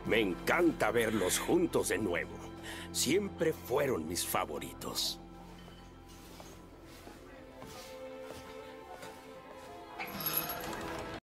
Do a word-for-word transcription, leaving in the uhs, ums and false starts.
Me encanta verlos juntos de nuevo. Siempre fueron mis favoritos.